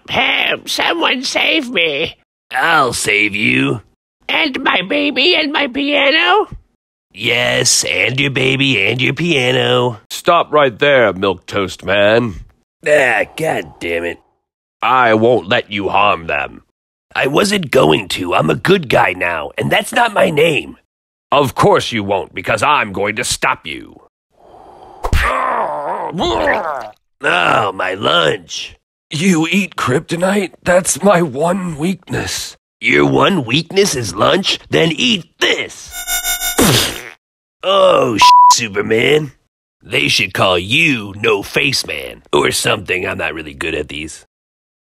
Help! Someone save me! I'll save you. And my baby and my piano? Yes, and your baby and your piano. Stop right there, Milquetoast-Man. Ah, god damn it. I won't let you harm them. I wasn't going to. I'm a good guy now, and that's not my name. Of course you won't, because I'm going to stop you. Oh, my lunch. You eat kryptonite? That's my one weakness. Your one weakness is lunch? Then eat this. Oh, Superman. They should call you No Face Man or something. I'm not really good at these.